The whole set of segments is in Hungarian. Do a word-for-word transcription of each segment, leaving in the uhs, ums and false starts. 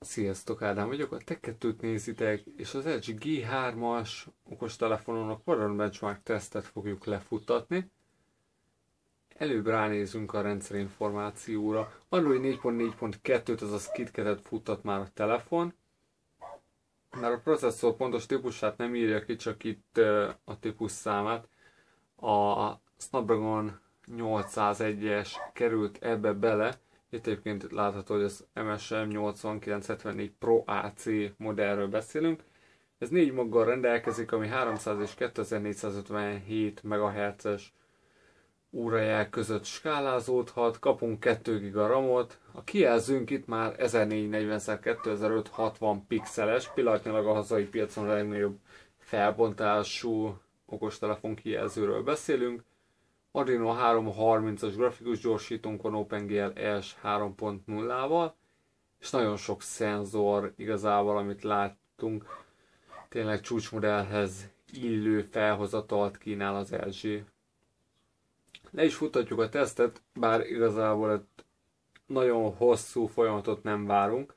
Sziasztok, Ádám vagyok, a Tech kettőt nézitek, és az el gé G hármas okostelefonon a Quadrant Benchmark tesztet fogjuk lefuttatni. Előbb ránézünk a rendszerinformációra. Android négy pont négy pont kettőt, azaz KitKatet futtat már a telefon. Már a processzor pontos típusát nem írja ki, csak itt a típus számát. A Snapdragon nyolcszázegyes került ebbe bele. Itt egyébként látható, hogy az em es em nyolcvankilenc hetvennégy Pro á cé modellről beszélünk. Ez négy maggal rendelkezik, ami háromszáz és kétezer-négyszázötvenhét megahertzes órajel között skálázódhat. Kapunk kettő giga ramot. A kijelzőnk itt már ezernégyszáznegyven szor kétezer-ötszázhatvan pixeles, pillanatnyilag a hazai piacon a legnagyobb felbontású okostelefon kijelzőről beszélünk. Adreno háromszázharmincas grafikus gyorsítónk van OpenGL E S három pont nullával, és nagyon sok szenzor igazából, amit láttunk, tényleg csúcsmodellhez illő felhozatalt kínál az el gé. Le is futtatjuk a tesztet, bár igazából egy nagyon hosszú folyamatot nem várunk,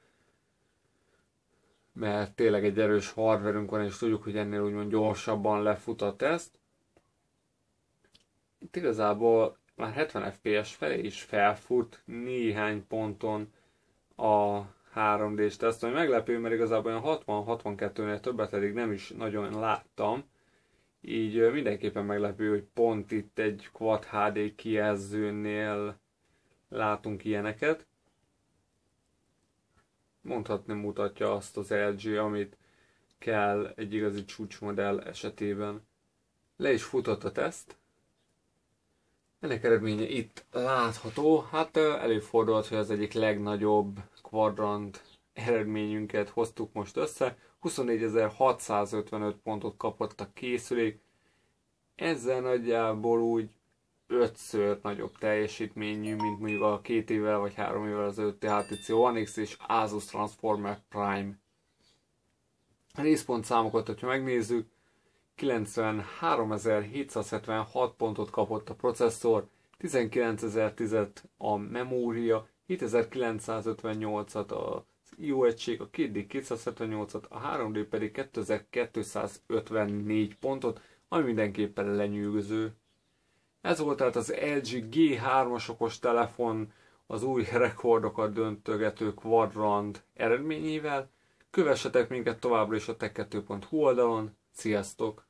mert tényleg egy erős hardverünk van, és tudjuk, hogy ennél úgymond gyorsabban lefut a teszt. Itt igazából már hetven ef pé es felé is felfut néhány ponton a három dés teszt, ami meglepő, mert igazából olyan hatvan-hatvankettőnél többet eddig nem is nagyon láttam. Így mindenképpen meglepő, hogy pont itt egy Quad há dé kijelzőnél látunk ilyeneket. Mondhatni mutatja azt az el gé, amit kell egy igazi csúcsmodell esetében. Le is futott a teszt. Ennek eredménye itt látható. Hát előfordulhat, hogy az egyik legnagyobb Quadrant eredményünket hoztuk most össze. huszonnégyezer-hatszázötvenöt pontot kapott a készülék. Ezzel nagyjából úgy ötször nagyobb teljesítményű, mint mondjuk a két évvel vagy három évvel az előtti há té cé One X és Asus Transformer Prime. A részpontszámokat, hogyha megnézzük, kilencvenháromezer-hétszázhetvenhat pontot kapott a processzor, tizenkilencezer-tíz a memória, hétezer-kilencszázötvennyolcat az i o egység, a két dé kétszázhetvennyolcat, a három dé pedig kétezer-kétszázötvennégy pontot, ami mindenképpen lenyűgöző. Ez volt tehát az el gé G hármas okostelefon az új rekordokat döntögető Quadrant eredményével. Kövessetek minket továbbra is a tech kettő pont hu oldalon. Sziasztok!